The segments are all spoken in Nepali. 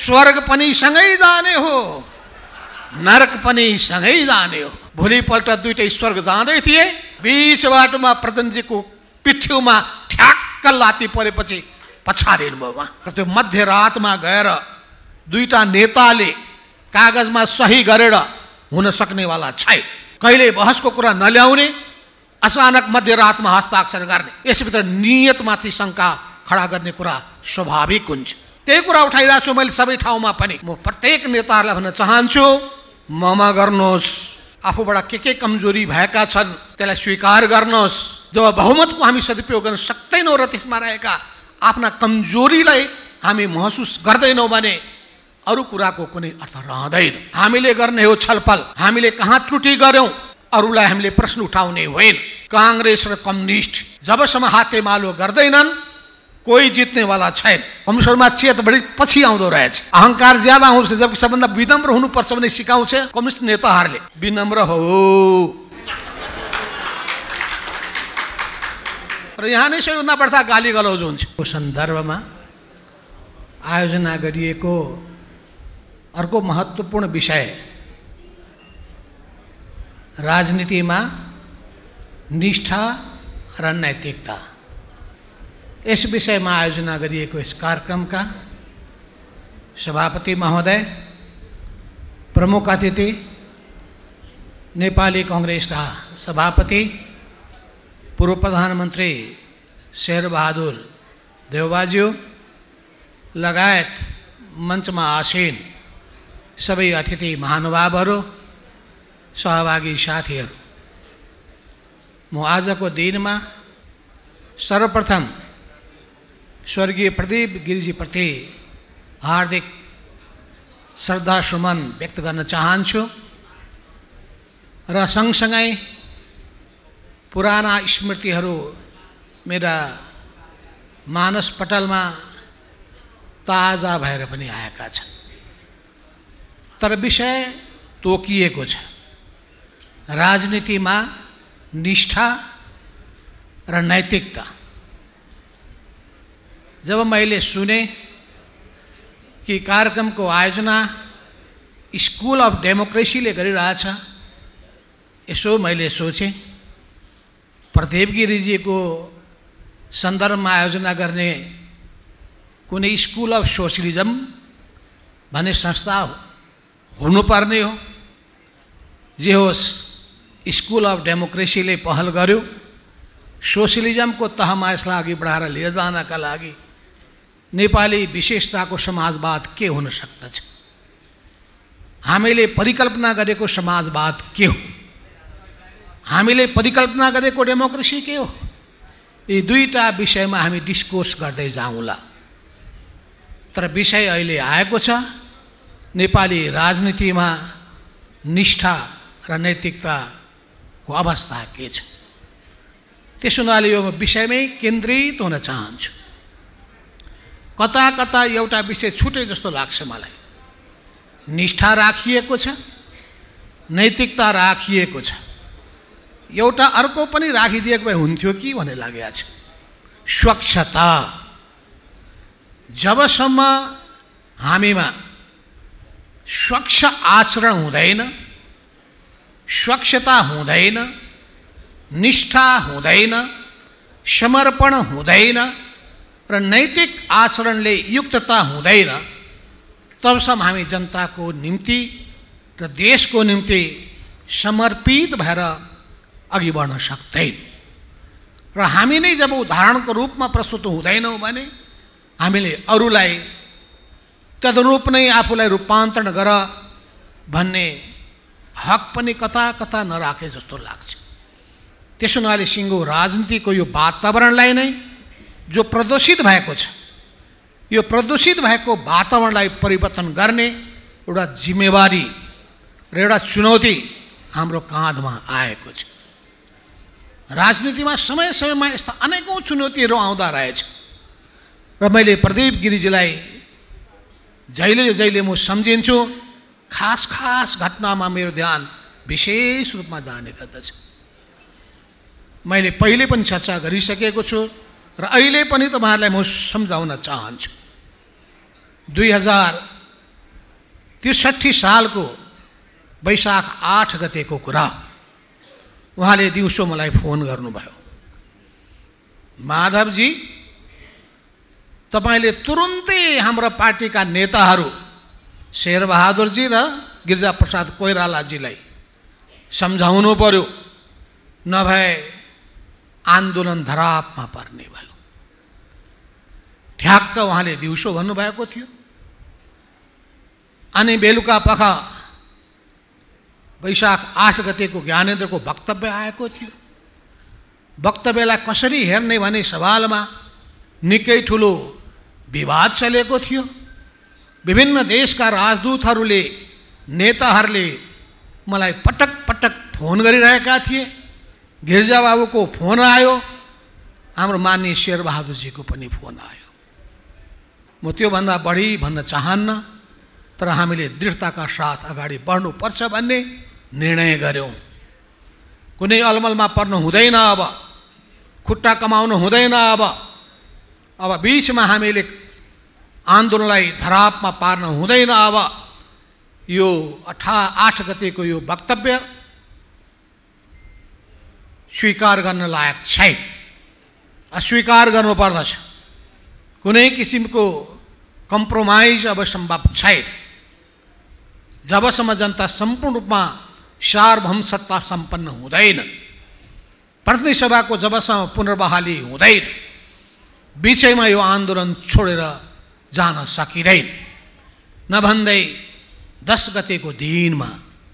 स्वर्ग पनि सँगै जाने हो, नरक पनि सँगै जाने हो। भोलिपल्ट दुईटै स्वर्ग जाँदै थिए, बीच बाटोमा प्रचण्डजीको पिठ्यूमा ठ्याक्क लाती परेपछि पछाडिनु भयो उहाँ। र त्यो मध्यरातमा गएर दुईटा नेताले कागजमा सही गरेर हुन सक्नेवाला छैन। कहिले बहसको कुरा नल्याउने, अचानक मध्यरातमा हस्ताक्षर गर्ने, यसभित्र नियतमाथि शङ्का खडा गर्ने कुरा स्वाभाविक हुन्छ। त्यही कुरा उठाइरहेको छु मैले सबै ठाउँमा पनि। म प्रत्येक नेताहरूलाई भन्न चाहन्छु, ममा गर्नुहोस्, आफूबाट के कमजोरी भएका छन् त्यसलाई स्वीकार गर्नुहोस्। जब बहुमतको हामी सदुपयोग गर्न सक्दैनौँ र त्यसमा रहेका आफ्ना कमजोरीलाई हामी महसुस गर्दैनौँ भने अरू कुराको कुनै अर्थ रहँदैन। हामीले गर्ने हो छलफल, हामीले कहाँ त्रुटि गर्यौँ अरूलाई हामीले प्रश्न उठाउने होइन। काङ्ग्रेस र कम्युनिस्ट जबसम्म हातेमालो गर्दैनन् कोही जित्नेवाला छैन। कम्युनिस्टहरूमा चेत बढी पछि आउँदो रहेछ, अहङ्कार ज्यादा आउँछ, जबकि सबभन्दा विनम्र हुनुपर्छ भन्ने सिकाउँछ कम्युनिस्ट नेताहरूले। विनम्र हो। र यहाँ नै सबैभन्दा बढ्ता गाली गलौज हुन्छ। यो सन्दर्भमा आयोजना गरिएको अर्को महत्त्वपूर्ण विषय राजनीतिमा निष्ठा र नैतिकता। यस विषयमा आयोजना गरिएको यस कार्यक्रमका सभापति महोदय, प्रमुख अतिथि नेपाली कांग्रेसका सभापति पूर्व प्रधानमन्त्री शेरबहादुर देउवाज्यू लगायत मञ्चमा आसीन सबै अतिथि महानुभावहरू, सहभागी साथीहरू, म आजको दिनमा सर्वप्रथम स्वर्गीय प्रदीप गिरिजीप्रति हार्दिक श्रद्धासुमन व्यक्त गर्न चाहन्छु र सँगसँगै पुराना स्मृतिहरू मेरा मानस पटलमा ताजा भएर पनि आएका छन्। तर विषय तोकिएको छ, राजनीतिमा निष्ठा र नैतिकता। जब मैले सुने कि कार्यक्रमको आयोजना स्कुल अफ डेमोक्रेसीले गरिरहेछ, यसो मैले सोचेँ प्रदीप गिरिजीको सन्दर्भमा आयोजना गर्ने कुनै स्कुल अफ सोशलिजम भन्ने संस्था हुनुपर्ने हो। जे होस्, स्कुल अफ डेमोक्रेसीले पहल गर्यो, सोशलिजमको तहमा यसलाई अघि बढाएर लिएर जानका लागि नेपाली विशेषताको समाजवाद के हुन सक्दछ, हामीले परिकल्पना गरेको समाजवाद के हो, हामीले परिकल्पना गरेको डेमोक्रेसी के हो, यी दुईटा विषयमा हामी डिस्कोर्स गर्दै जाउँला। तर विषय अहिले आएको छ, नेपाली राजनीतिमा निष्ठा र नैतिकताको अवस्था के छ। त्यसो हुनाले यो विषयमै केन्द्रित हुन चाहन्छु। कता कता एउटा विषय छुटे जस्तो लाग्छ मलाई। निष्ठा राखिएको छ, नैतिकता राखिएको छ, एउटा अर्को पनि राखिदिएको भए हुन्थ्यो कि भन्ने लागेको छ, स्वच्छता। जबसम्म हामीमा स्वच्छ आचरण हुँदैन, स्वच्छता हुँदैन, निष्ठा हुँदैन, समर्पण हुँदैन र नैतिक आचरणले युक्तता हुँदैन, तबसम्म हामी जनताको निम्ति र देशको निम्ति समर्पित भएर अघि बढ्न सक्दैन। र हामी नै जब उदाहरणको रूपमा प्रस्तुत हुँदैनौँ भने हामीले अरूलाई तदनुरूप नै आफूलाई रूपान्तरण गर भन्ने हक पनि कता कता नराखे जस्तो लाग्छ। त्यसो हुनाले सिङ्गो राजनीतिको यो वातावरणलाई नै जो प्रदूषित भएको छ, यो प्रदूषित भएको वातावरणलाई परिवर्तन गर्ने एउटा जिम्मेवारी र एउटा चुनौती हाम्रो काँधमा आएको छ। राजनीतिमा समय समयमा यस्ता अनेकौँ चुनौतीहरू आउँदा रहेछ र मैले प्रदीप गिरिजीलाई जहिले जहिले म सम्झिन्छु, खास खास घटनामा मेरो ध्यान विशेष रूपमा जाने गर्दछ। मैले पहिले पनि चर्चा गरिसकेको छु र अहिले पनि तपाईँहरूलाई म सम्झाउन चाहन्छु। 63 सालको वैशाख 8 गतेको कुरा। उहाँले दिउँसो मलाई फोन गर्नुभयो, माधवजी तपाईले तुरुन्तै हाम्रो पार्टीका नेताहरू शेरबहादुरजी र गिरिजाप्रसाद कोइरालाजीलाई सम्झाउनु पर्यो, नभए आन्दोलन धरापमा पर्ने भयो। ठ्याक्क उहाँले दिउँसो भन्नुभएको थियो। अनि बेलुका पख वैशाख 8 गतेको ज्ञानेन्द्रको वक्तव्य आएको थियो। वक्तव्यलाई कसरी हेर्ने भन्ने सवालमा निकै ठुलो विवाद चलेको थियो। विभिन्न देशका राजदूतहरूले, नेताहरूले मलाई पटक पटक फोन गरिरहेका थिए। गिरिजाबाबुको फोन आयो, हाम्रो माननीय शेरबहादुरजीको पनि फोन आयो। म त्योभन्दा बढी भन्न चाहन्न, तर हामीले दृढताका साथ अगाडि बढ्नुपर्छ भन्ने निर्णय गर्यौँ। कुनै अलमलमा पर्नु हुँदैन, अब खुट्टा कमाउनु हुँदैन। अब बीचमा हामीले आन्दोलनलाई धरापमा पार्न हुँदैन। अब यो 8 गतेको यो वक्तव्य स्वीकार गर्न लायक छैन, अस्वीकार गर्नुपर्दछ। कुनै किसिमको कम्प्रोमाइज अब सम्भव छैन। जबसम्म जनता सम्पूर्ण रूपमा सार्वभौम सत्ता सम्पन्न हुँदैन, प्रतिनिधि सभाको जबसम्म पुनर्बहाली हुँदैन, बिचैमा यो आन्दोलन छोडेर जान सकिँदैन। नभन्दै 10 गतेको दिनमा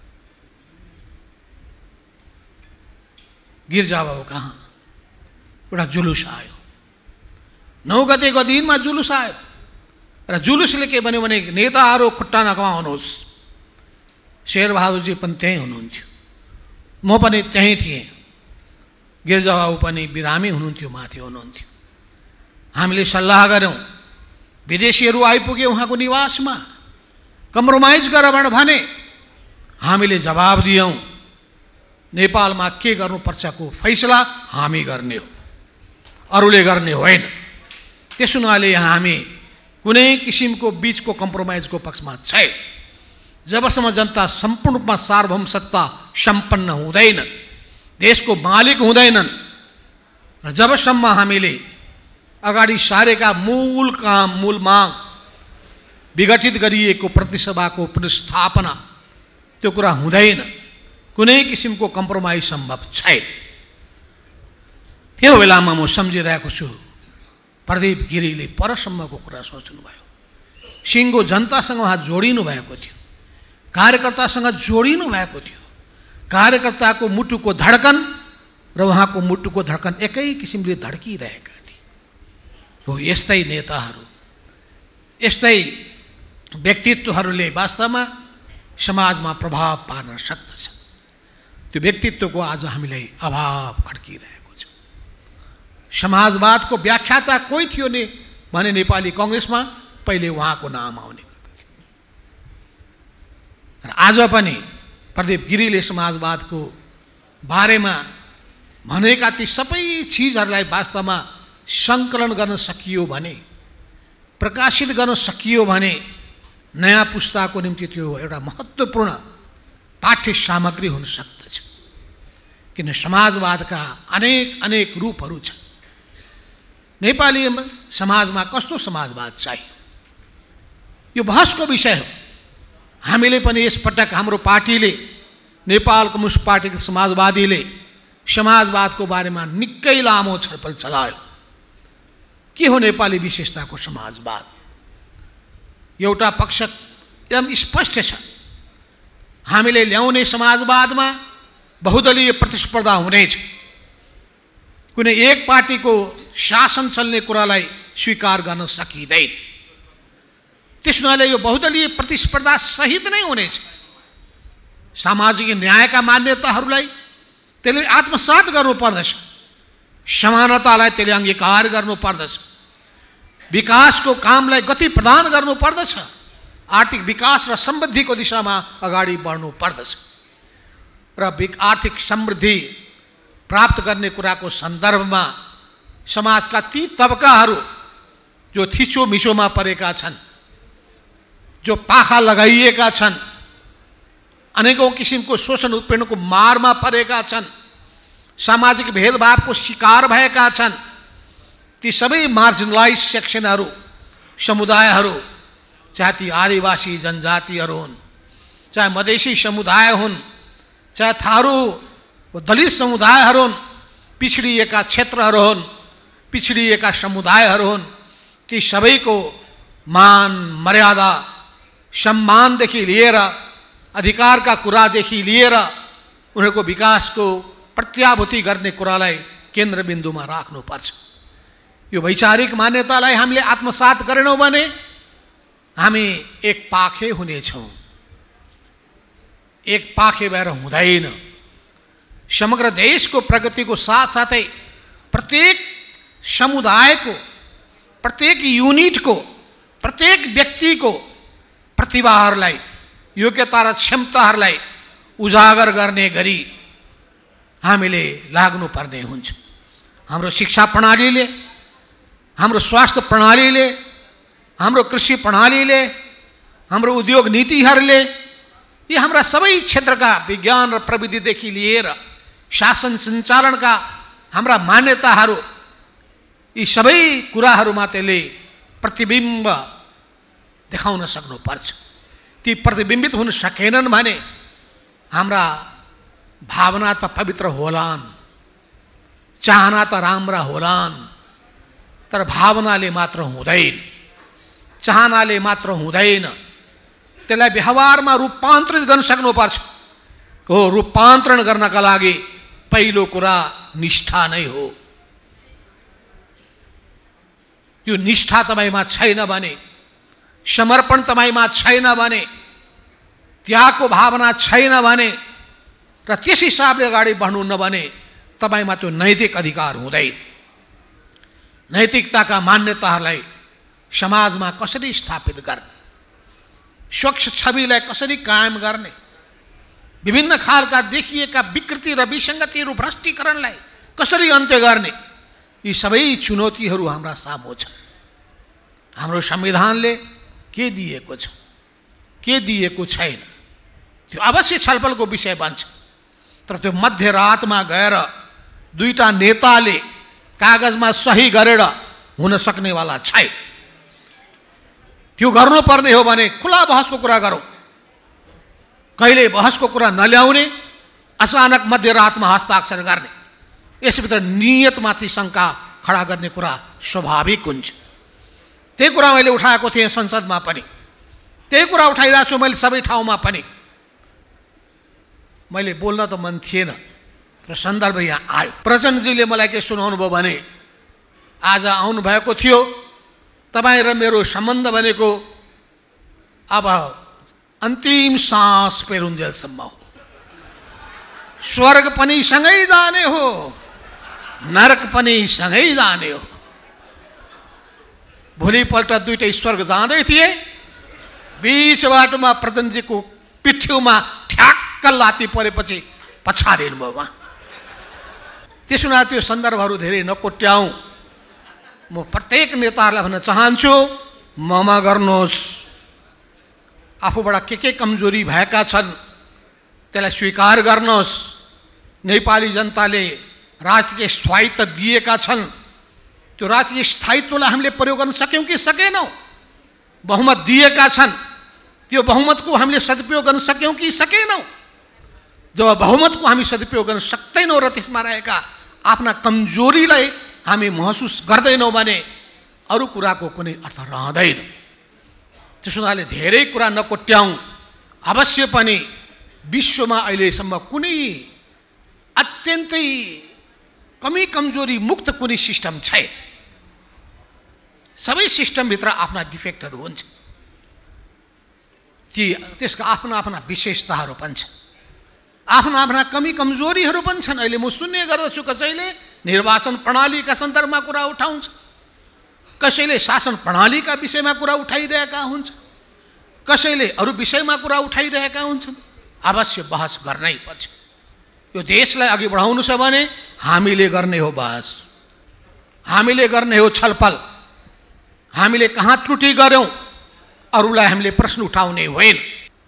गिरिजाबाबु कहाँ एउटा जुलुस आयो। 9 गतेको दिनमा जुलुस आयो र जुलुसले के भन्यो भने नेताहरू खुट्टा नकमाउनुहोस्। शेरबहादुरजी पनि त्यहीँ हुनुहुन्थ्यो, म पनि त्यहीँ थिएँ, गिरिजाबाबु पनि बिरामी हुनुहुन्थ्यो, माथि हुनुहुन्थ्यो। हामीले सल्लाह गऱ्यौँ, विदेशीहरू आइपुगे उहाँको निवासमा, कम्प्रोमाइज गर भने हामीले जवाब दियौँ। नेपालमा के गर्नुपर्छको फैसला हामी गर्ने हो, अरूले गर्ने होइन। त्यसो हुनाले यहाँ हामी कुनै किसिमको बीचको कम्प्रोमाइजको पक्षमा छैन। जबसम्म जनता सम्पूर्ण रूपमा सार्वभौम सत्ता सम्पन्न हुँदैन, देशको मालिक हुँदैनन्, र जबसम्म हामीले अगाडि सारेका मूल काम, मूल माग, विघटित गरिएको प्रतिसभाको पुनर्स्थापना, त्यो कुरा हुँदैन। कुनै किसिमको कम्प्रोमाइज सम्भव छैन। त्यो बेलामा म सम्झिरहेको छु, प्रदीप गिरीले परसम्मको कुरा सोच्नुभयो। सिङ्गो जनतासँग उहाँ जोडिनु भएको थियो, कार्यकर्तासँग जोडिनु भएको थियो। कार्यकर्ताको मुटुको धड्कन र उहाँको मुटुको धड्कन एकै किसिमले धड्किरहेका थिए। हो यस्तै नेताहरू, यस्तै व्यक्तित्वहरूले वास्तवमा समाजमा प्रभाव पार्न सक्दछ। त्यो व्यक्तित्वको आज हामीलाई अभाव खड्किरहेको छ। समाजवादको व्याख्याता कोही थियो नि भने नेपाली कांग्रेसमा पहिले उहाँको नाम आउने गर्दथ्यो। र आज पनि प्रदीप गिरीले समाजवादको बारेमा भनेका ती सबै चिजहरूलाई वास्तवमा सङ्कलन गर्न सकियो भने, प्रकाशित गर्न सकियो भने नयाँ पुस्ताको निम्ति त्यो एउटा महत्त्वपूर्ण पाठ्य सामग्री हुन सक्दछ। किन समाजवादका अनेक रूपहरू छन्। नेपाली समाजमा कस्तो समाजवाद चाहियो, यो बहसको विषय हो। हामीले पनि यसपटक हाम्रो पार्टीले, नेपाल कम्युनिस्ट पार्टीको समाजवादीले समाजवादको बारेमा निकै लामो छलफल चलायो। के हो नेपाली विशेषताको समाजवाद? एउटा पक्ष एकदम स्पष्ट छ, हामीले ल्याउने समाजवादमा बहुदलीय प्रतिस्पर्धा हुनेछ। कुनै एक पार्टीको शासन चल्ने कुरालाई स्वीकार गर्न सकिँदैन। त्यसैले यो बहुदलीय प्रतिस्पर्धा सहित नै हुनेछ। सामाजिक न्यायका मान्यताहरूलाई त्यसले आत्मसात गर्नुपर्दछ, समानतालाई त्यसले अंगीकार गर्नुपर्दछ, विकासको कामलाई गति प्रदान गर्नुपर्दछ, आर्थिक विकास र समृद्धिको दिशामा अगाडि बढ्नुपर्दछ। र आर्थिक समृद्धि प्राप्त गर्ने कुराको सन्दर्भमा समाजका ती तबकाहरू जो थिचोमिचोमा परेका छन्, जो पाखा लगाइएका छन्, अनेकौं किसिमको शोषण उत्पीडनको मारमा परेका छन्, सामाजिक भेदभावको शिकार भएका छन्, ती सबै मार्जिनलाइज सेक्सनहरू, समुदायहरू, चाहे ती आदिवासी जनजातिहरू हुन्, चाहे मधेसी समुदाय हुन्, चाहे थारू दलित समुदायहरू हुन्, पिछडिएका क्षेत्रहरू हुन्, पिछडिएका समुदायहरू हुन्, ती सबैको मान मर्यादा सम्मानदेखि लिएर अधिकारका कुरादेखि लिएर उनीहरूको विकासको प्रत्याभूति गर्ने कुरालाई केन्द्रबिन्दुमा राख्नुपर्छ। यो वैचारिक मान्यतालाई हामीले आत्मसात गरेनौँ भने हामी एक पाखे हुनेछौँ। एक पाखे भएर हुँदैन। समग्र देशको प्रगतिको साथसाथै प्रत्येक समुदायको, प्रत्येक युनिटको, प्रत्येक व्यक्तिको प्रतिभाहरूलाई, योग्यता र क्षमताहरूलाई उजागर गर्ने गरी हामीले लाग्नुपर्ने हुन्छ। हाम्रो शिक्षा प्रणालीले, हाम्रो स्वास्थ्य प्रणालीले, हाम्रो कृषि प्रणालीले, हाम्रो उद्योग नीतिहरूले, यी हाम्रा सबै क्षेत्रका विज्ञान र प्रविधिदेखि लिएर शासन सञ्चालनका हाम्रा मान्यताहरू, यी सबै कुराहरूमा त्यसले प्रतिबिम्ब देखाउन सक्नुपर्छ। ती प्रतिबिम्बित हुन सकेनन् भने हाम्रा भावना त पवित्र होलान्, चाहना त राम्रा होलान्, तर भावनाले मात्र हुँदैन, चाहनाले मात्र हुँदैन। त्यसलाई व्यवहारमा रूपान्तरित गर्न सक्नुपर्छ। हो, रूपान्तरण गर्नका लागि पहिलो कुरा निष्ठा नै हो। यो निष्ठा तपाईमा छैन भने, समर्पण तपाईमा छैन भने, त्यागको भावना छैन भने र त्यस हिसाबले अगाडि बढ्नुहुन्न भने तपाईमा त्यो नैतिक अधिकार हुँदैन। नैतिकताका मान्यताहरूलाई समाजमा कसरी स्थापित गर्ने, स्वच्छ छविलाई कसरी कायम गर्ने, विभिन्न खालका देखिएका विकृति र विसङ्गतिहरू, भ्रष्टीकरणलाई कसरी अन्त्य गर्ने, यी सबै चुनौतीहरू हाम्रा सामु छन्। हाम्रो संविधानले के दिएको छ, के दिएको छैन, त्यो अवश्य छलफलको विषय बन्छ। तर त्यो मध्यरातमा गएर दुईटा नेताले कागजमा सही गरेर हुन सक्नेवाला छैन। त्यो गर्नुपर्ने हो भने खुला बहसको कुरा गरौँ। कहिले बहसको कुरा नल्याउने, अचानक मध्यरातमा हस्ताक्षर गर्ने, यसभित्र नियतमाथि शङ्का खडा गर्ने कुरा स्वाभाविक हुन्छ। त्यही कुरा मैले उठाएको थिएँ संसदमा पनि, त्यही कुरा उठाइरहेको छु मैले सबै ठाउँमा पनि। मैले बोल्न त मन थिएन र सन्दर्भ यहाँ आयो। प्रचण्डजीले मलाई के सुनाउनु भयो भने, आज आउनुभएको थियो, तपाईँ र मेरो सम्बन्ध भनेको अब अन्तिम सास पेरुन्जेलसम्म हो। स्वर्ग पनि सँगै जाने हो, नरक पनि सँगै जाने हो। भोलिपल्ट दुईटै स्वर्ग जाँदै थिए, बीच बाटोमा प्रचण्डजीको पिठ्यौमा ठ्याक्क लाती परेपछि पछाडिनु भयो उहाँ। त्यसो हुँदा त्यो सन्दर्भहरू धेरै नकोट्याउँ। म प्रत्येक नेताहरूलाई भन्न चाहन्छु, ममा गर्नुहोस्। आफूबाट के कमजोरी भएका छन् त्यसलाई स्वीकार गर्नुहोस्। नेपाली जनताले राजनीतिक स्थायित्व दिएका छन्, त्यो राजनीतिक स्थायित्वलाई हामीले प्रयोग गर्न सक्यौँ कि सकेनौँ? बहुमत दिएका छन्, त्यो बहुमतको हामीले सदुपयोग गर्न सक्यौँ कि सकेनौँ? जब बहुमतको हामी सदुपयोग गर्न सक्दैनौँ र त्यसमा रहेका आफ्ना कमजोरीलाई हामी महसुस गर्दैनौँ भने अरू कुराको कुनै अर्थ रहँदैन। त्यसो हुनाले धेरै कुरा नकोट्याउँ। अवश्य पनि विश्वमा अहिलेसम्म कुनै अत्यन्तै कमी कमजोरी मुक्त कुनै सिस्टम छैन। सबै सिस्टमभित्र आफ्ना डिफेक्टहरू हुन्छ, त्यसका आफ्ना आफ्ना विशेषताहरू पनि छन्, आफ्ना आफ्ना कमी कमजोरीहरू पनि छन्। अहिले म सुन्ने गर्दछु, कसैले निर्वाचन प्रणालीका सन्दर्भमा कुरा उठाउँछ, कसैले शासन प्रणालीका विषयमा कुरा उठाइरहेका हुन्छ, कसैले अरू विषयमा कुरा उठाइरहेका हुन्छन्। अवश्य बहस गर्नै पर्छ। यो देशलाई अघि बढाउनु छ भने हामीले गर्ने हो बहस, हामीले गर्ने हो छलफल। हामीले कहाँ त्रुटि गर्यौँ, अरूलाई हामीले प्रश्न उठाउने होइन।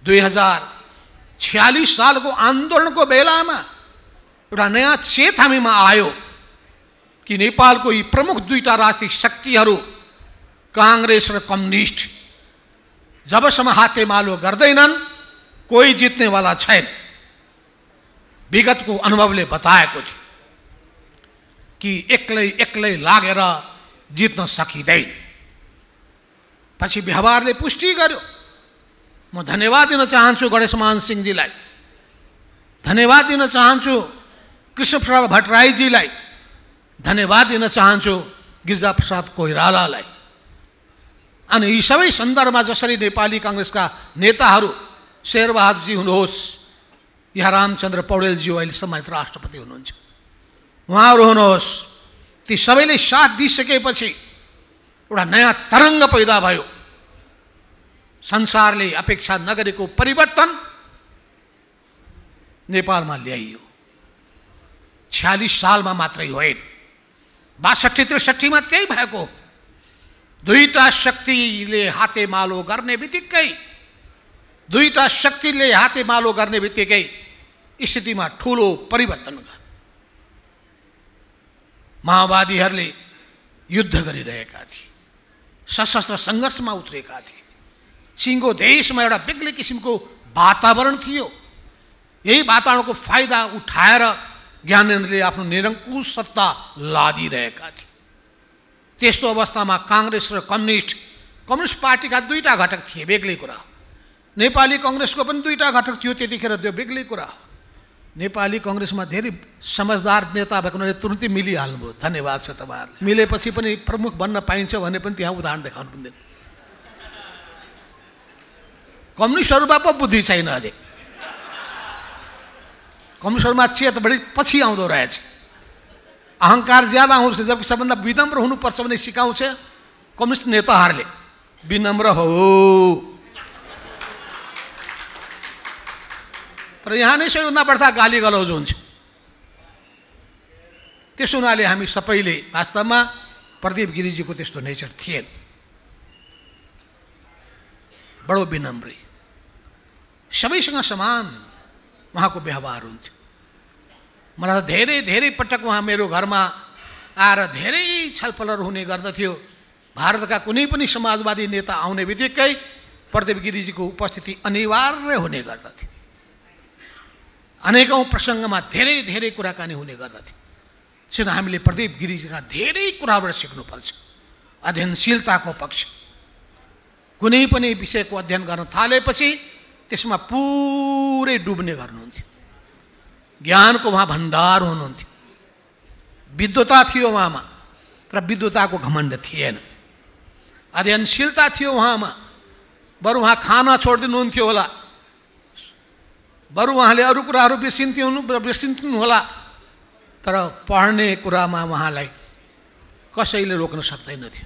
2046 सालको आन्दोलनको बेलामा एउटा नयाँ चेत हामीमा आयो कि नेपालको यी प्रमुख दुईटा राजनीतिक शक्तिहरू कांग्रेस र कम्युनिस्ट जबसम्म हातेमालो गर्दैनन् कोही जित्नेवाला छैन। विगतको अनुभवले बताएको थियो कि एक्लै लागेर जित्न सकिँदैन। पछि व्यवहारले पुष्टि गर्यो। म धन्यवाद दिन चाहन्छु गणेशमान सिंहजीलाई, धन्यवाद दिन चाहन्छु कृष्णप्रसाद भट्टराईजीलाई, धन्यवाद दिन चाहन्छु गिरिजाप्रसाद कोइरालालाई। अनि यी सबै सन्दर्भमा जसरी नेपाली कांग्रेसका नेताहरू शेरबहादुरजी हुनुहोस् या रामचन्द्र पौडेलजी अहिले सम्मानित राष्ट्रपति हुनुहुन्छ, उहाँहरू हुनुहोस्, ती सबैले साथ दिइसकेपछि एउटा नयाँ तरङ्ग पैदा भयो। संसारले अपेक्षा नगरेको परिवर्तन नेपालमा ल्याइयो। 46 सालमा मात्रै होइन, 62-63 मा त्यही भएको। दुईटा शक्तिले हातेमालो गर्ने बित्तिकै स्थितिमा ठुलो परिवर्तन गर्यो। माओवादीहरूले युद्ध गरिरहेका थिए, सशस्त्र सङ्घर्षमा उत्रेका थिए। सिंहको देशमा एउटा बेग्लै किसिमको वातावरण थियो। यही वातावरणको फाइदा उठाएर ज्ञानेन्द्रले आफ्नो निरङ्कुश सत्ता लादिरहेका थिए। त्यस्तो अवस्थामा कांग्रेस र कम्युनिस्ट पार्टीका दुईटा घटक थिए, बेग्लै कुरा। नेपाली कांग्रेसको पनि दुईटा घटक थियो त्यतिखेर, त्यो बेग्लै कुरा। नेपाली कांग्रेसमा धेरै समझदार नेता भएको हुनाले तुरुन्तै मिलिहाल्नुभयो। धन्यवाद छ तपाईँहरूले। मिलेपछि पनि प्रमुख बन्न पाइन्छ भने पनि त्यहाँ उदाहरण देखाउनु पर्दैन। कम्युनिस्टहरूमा पो बुद्धि छैन अझै। कम्युनिस्टहरूमा चेत बढी पछि आउँदो रहेछ, अहङ्कार ज्यादा आउँछ। जबकि सबभन्दा विनम्र हुनुपर्छ भने सिकाउँछ कम्युनिस्ट नेताहरूले। विनम्र हो, तर यहाँ नै सबैभन्दा बढ्ता गाली गलौज हुन्छ। त्यसो हुनाले हामी सबैले वास्तवमा प्रदीप गिरिजीको त्यस्तो नेचर थिएन। बडो विनम्री, सबैसँग समान उहाँको व्यवहार हुन्थ्यो। मलाई धेरै पटक उहाँ मेरो घरमा आएर धेरै छलफलहरू हुने गर्दथ्यो। भारतका कुनै पनि समाजवादी नेता आउने बित्तिकै प्रदीप गिरिजीको उपस्थिति अनिवार्य हुने गर्दथ्यो। अनेकौं प्रसङ्गमा धेरै कुराकानी हुने गर्दथ्यो। त्यसैले हामीले प्रदीप गिरिजीका धेरै कुराबाट सिक्नुपर्छ। अध्ययनशीलताको पक्ष, कुनै पनि विषयको अध्ययन गर्न थालेपछि त्यसमा पुरै डुब्ने गर्नुहुन्थ्यो। ज्ञानको उहाँ भण्डार हुनुहुन्थ्यो। विद्वता थियो उहाँमा, तर विद्वताको घमण्ड थिएन। अध्ययनशीलता थियो उहाँमा। बरु उहाँ खाना छोडिदिनुहुन्थ्यो होला, बरु उहाँले अरू कुराहरू बिर्सिन्थ्नु होला, तर पढ्ने कुरामा उहाँलाई कसैले रोक्न सक्दैनथ्यो।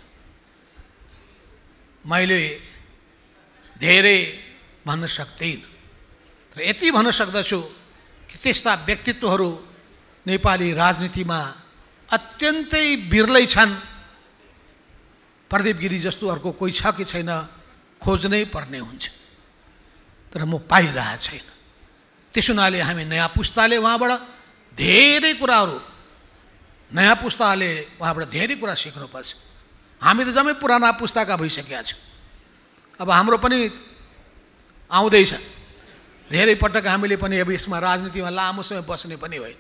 मैले धेरै भन्न सक्दिनँ, तर यति भन्न सक्दछु कि त्यस्ता व्यक्तित्वहरू नेपाली राजनीतिमा अत्यन्तै बिरलै छन्। प्रदीप गिरी जस्तो अर्को कोही छ कि छैन खोज्नै पर्ने हुन्छ, तर म पाइरहेको छैन। त्यसो हुनाले हामी नयाँ पुस्ताले उहाँबाट धेरै कुरा सिक्नुपर्छ। हामी त जम्मै पुराना पुस्ताका भइसकेका छौँ। अब हाम्रो पनि आउँदैछ। धेरै पटक हामीले पनि अब यसमा राजनीतिमा लामो समय बस्ने पनि होइन,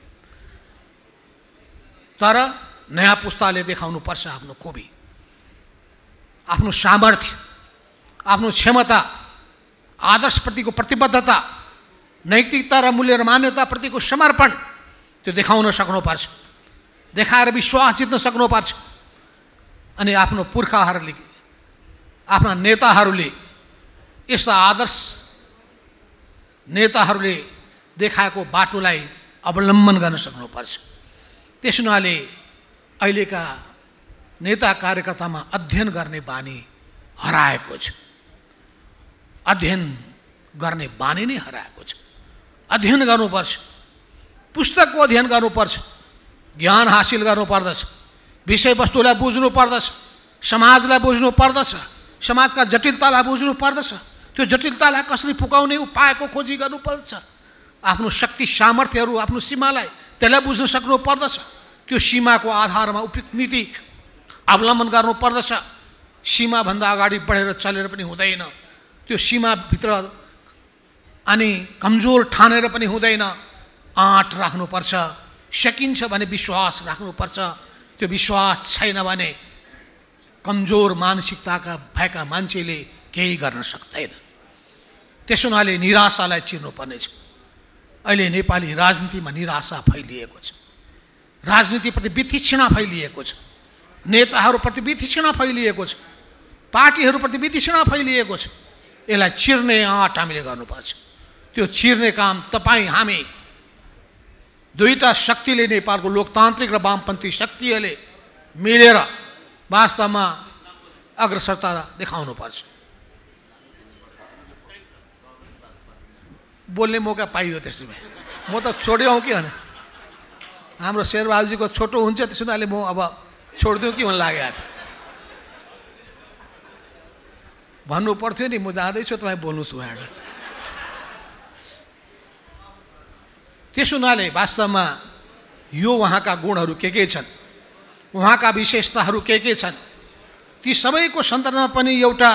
तर नयाँ पुस्ताले देखाउनुपर्छ आफ्नो खुबी, आफ्नो सामर्थ्य, आफ्नो क्षमता, आदर्शप्रतिको प्रतिबद्धता, नैतिकता र मूल्य र मान्यताप्रतिको समर्पण, त्यो देखाउन सक्नुपर्छ। देखाएर विश्वास जित्न सक्नुपर्छ। अनि आफ्नो पुर्खाहरूले, आफ्ना नेताहरूले, यस्ता आदर्श नेताहरूले देखाएको बाटोलाई अवलम्बन गर्न सक्नुपर्छ। त्यस हुनाले अहिलेका नेता कार्यकर्तामा अध्ययन गर्ने बानी हराएको छ। अध्ययन गर्ने बानी नै हराएको छ। अध्ययन गर्नुपर्छ, पुस्तकको अध्ययन गर्नुपर्छ, ज्ञान हासिल गर्नुपर्दछ, विषयवस्तुलाई बुझ्नु पर्दछ, समाजलाई बुझ्नु पर्दछ, समाजका जटिलतालाई बुझ्नु पर्दछ। त्यो जटिलतालाई कसरी पुकाउने उपायको खोजी गर्नुपर्छ। आफ्नो शक्ति सामर्थ्यहरू, आफ्नो सीमालाई त्यसलाई बुझ्न सक्नु पर्दछ। त्यो सीमाको आधारमा उपयुक्त नीति अवलम्बन गर्नु पर्दछ। सीमाभन्दा अगाडि बढेर चलेर पनि हुँदैन। त्यो सीमाभित्र अनि कमजोर ठानेर पनि हुँदैन। आँट राख्नुपर्छ। सकिन्छ भने विश्वास राख्नुपर्छ। त्यो विश्वास छैन भने कमजोर मानसिकताका भएका मान्छेले केही गर्न सक्दैन। त्यसो हुनाले निराशालाई चिर्नुपर्नेछ। अहिले नेपाली राजनीतिमा निराशा फैलिएको छ। राजनीतिप्रति वितृष्णा फैलिएको छ। नेताहरूप्रति वितृष्णा फैलिएको छ। पार्टीहरूप्रति वितृष्णा फैलिएको छ। यसलाई चिर्ने आँट हामीले गर्नुपर्छ। त्यो चिर्ने काम तपाईँ हामी दुईटा शक्तिले, नेपालको लोकतान्त्रिक र वामपन्थी शक्तिहरूले मिलेर वास्तवमा अग्रसरता देखाउनुपर्छ। बोल्ने मौका पाइयो। त्यसो भए म त छोडिआउँ कि भने हाम्रो शेरबहादुरजीको छोटो हुन्छ, त्यसो हुनाले म अब छोडिदिउँ कि भन्नु लागेको थियो। भन्नु पर्थ्यो नि, म जाँदैछु तपाईँ बोल्नुहोस् उहाँबाट। त्यसो हुनाले वास्तवमा यो उहाँका गुणहरू के छन्, उहाँका विशेषताहरू के छन्, ती सबैको सन्दर्भमा पनि एउटा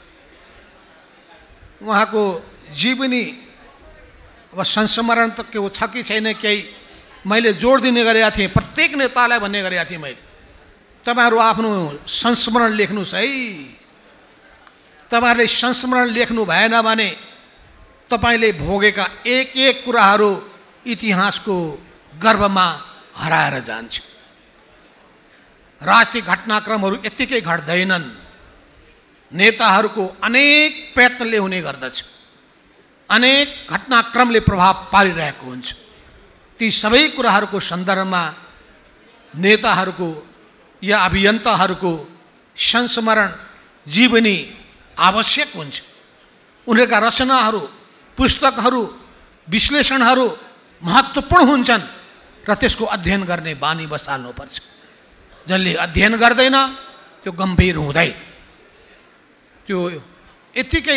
उहाँको जीवनी अब संस्मरण त के छ कि छैन केही मैले जोड दिने गरेका थिएँ। प्रत्येक नेतालाई भन्ने गरेका थिएँ मैले, तपाईँहरू आफ्नो संस्मरण लेख्नुहोस् है। तपाईँहरूले संस्मरण लेख्नु भएन भने तपाईँले भोगेका एक एक कुराहरू इतिहासको गर्भमा हराएर जान्छ। राजनीतिक घटनाक्रमहरू यत्तिकै घट्दैनन्। नेताहरूको अनेक प्रयत्नले हुने गर्दछ। अनेक घटनाक्रमले प्रभाव पारिरहेको हुन्छ। ती सबै कुराहरूको सन्दर्भमा नेताहरूको या अभियन्ताहरूको संस्मरण जीवनी आवश्यक हुन्छ। उनीहरूका रचनाहरू, पुस्तकहरू, विश्लेषणहरू महत्त्वपूर्ण हुन्छन् र त्यसको अध्ययन गर्ने बानी बसाल्नुपर्छ। जसले अध्ययन गर्दैन त्यो गम्भीर हुँदैन। त्यो यत्तिकै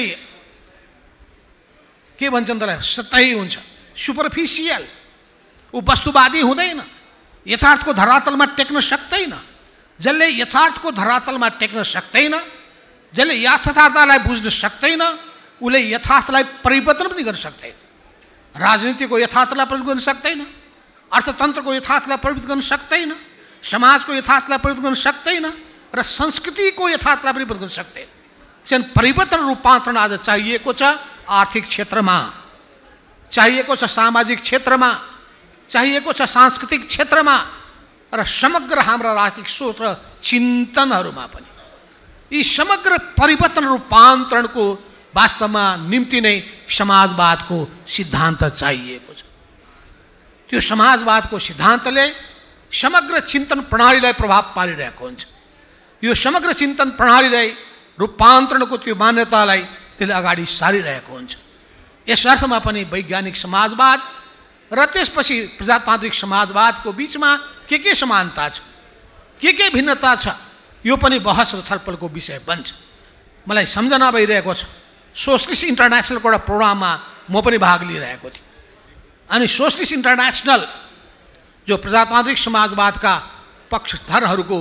के भन्छन् त्यसलाई सतही हुन्छ, सुपरफिसियल। ऊ वस्तुवादी हुँदैन, यथार्थको धरातलमा टेक्न सक्दैन। जसले यथार्थको धरातलमा टेक्न सक्दैन, जसले यथार्थतालाई बुझ्न सक्दैन, उसले यथार्थलाई परिवर्तन पनि गर्न सक्दैन। राजनीतिको यथार्थलाई परिवर्तन गर्न सक्दैन, अर्थतन्त्रको यथार्थलाई परिवर्तन गर्न सक्दैन, समाजको यथार्थलाई परिवर्तन गर्न सक्दैन र संस्कृतिको यथार्थलाई पनि परिवर्तन गर्न सक्दैन। चाहिँ परिवर्तन रूपान्तरण आज चाहिएको छ। आर्थिक क्षेत्रमा चाहिएको छ, सामाजिक क्षेत्रमा चाहिएको छ, सांस्कृतिक क्षेत्रमा र समग्र हाम्रा राजनीतिक सोच र चिन्तनहरूमा पनि। यी समग्र परिवर्तन रूपान्तरणको वास्तवमा निम्ति नै समाजवादको सिद्धान्त चाहिएको छ। त्यो समाजवादको सिद्धान्तले समग्र चिन्तन प्रणालीलाई प्रभाव पारिरहेको हुन्छ। यो समग्र चिन्तन प्रणालीलाई रूपान्तरणको त्यो मान्यतालाई त्यसले अगाडि सारिरहेको हुन्छ। यस अर्थमा पनि वैज्ञानिक समाजवाद र त्यसपछि प्रजातान्त्रिक समाजवादको बिचमा के समानता छ, के भिन्नता छ, यो पनि बहस र छलफलको विषय बन्छ। मलाई सम्झना भइरहेको छ, सोशलिस्ट इन्टरनेसनलको एउटा प्रोग्राममा म पनि भाग लिइरहेको थिएँ। अनि सोशलिस्ट इन्टरनेसनल जो प्रजातान्त्रिक समाजवादका पक्षधरहरूको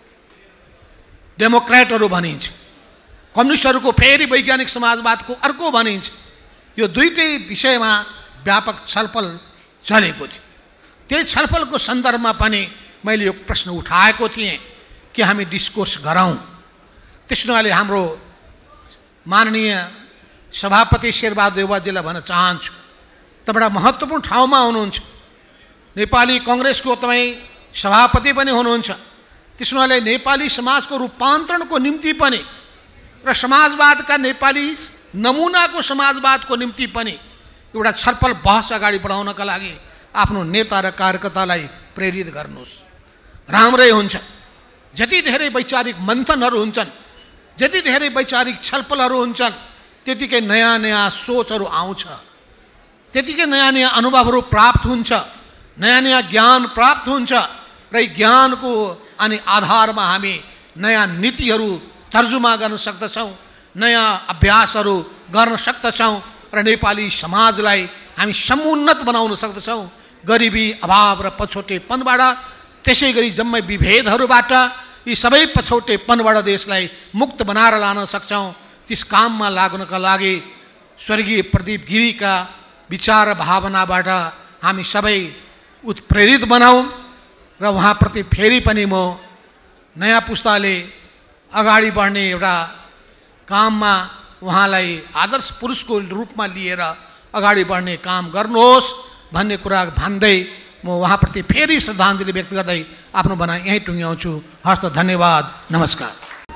डेमोक्रेटहरू भनिन्छ, कम्युनिस्टहरूको फेरि वैज्ञानिक समाजवादको अर्को भनिन्छ। यो दुईटै विषयमा व्यापक छलफल चलेको थियो। त्यही छलफलको सन्दर्भमा पनि मैले यो प्रश्न उठाएको थिएँ कि हामी डिस्कोर्स गरौँ। त्यस हुनाले हाम्रो माननीय सभापति शेरबहादुर देउवाजीलाई भन्न चाहन्छु, तपाईँ एउटा महत्त्वपूर्ण ठाउँमा हुनुहुन्छ। नेपाली कङ्ग्रेसको तपाईँ सभापति पनि हुनुहुन्छ। त्यस हुनाले नेपाली समाजको रूपान्तरणको निम्ति पनि र समाजवादका नेपाली नमुनाको समाजवादको निम्ति पनि एउटा छलफल बहस अगाडि बढाउनका लागि आफ्नो नेता र कार्यकर्तालाई प्रेरित गर्नुहोस्। राम्रै हुन्छ। जति धेरै वैचारिक मन्थनहरू हुन्छन्, जति धेरै वैचारिक छलफलहरू हुन्छन्, त्यतिकै नयाँ नयाँ सोचहरू आउँछ, त्यतिकै नयाँ नयाँ अनुभवहरू प्राप्त हुन्छ, नयाँ नयाँ ज्ञान प्राप्त हुन्छ र यी ज्ञानको अनि आधारमा हामी नयाँ नीतिहरू तर्जुमा गर्न सक्दछौँ, नयाँ अभ्यासहरू गर्न सक्दछौँ र नेपाली समाजलाई हामी समुन्नत बनाउन सक्दछौँ। गरिबी, अभाव र पछौटेपनबाट, त्यसै गरी जम्मै विभेदहरूबाट, यी सबै पछौटेपनबाट देशलाई मुक्त बनाएर लान सक्छौँ। त्यस काममा लाग्नका लागि स्वर्गीय प्रदीप गिरीका विचार भावनाबाट हामी सबै उत्प्रेरित बनाऊँ र उहाँप्रति फेरि पनि म नयाँ पुस्ताले अगाडि बढ्ने एउटा काममा उहाँलाई आदर्श पुरुषको रूपमा लिएर अगाडि बढ्ने काम गर्नुहोस् भन्ने कुरा भन्दै म उहाँप्रति फेरि श्रद्धाञ्जली व्यक्त गर्दै आफ्नो भनाइ यहीँ टुङ्ग्याउँछु। हस्त, धन्यवाद, नमस्कार।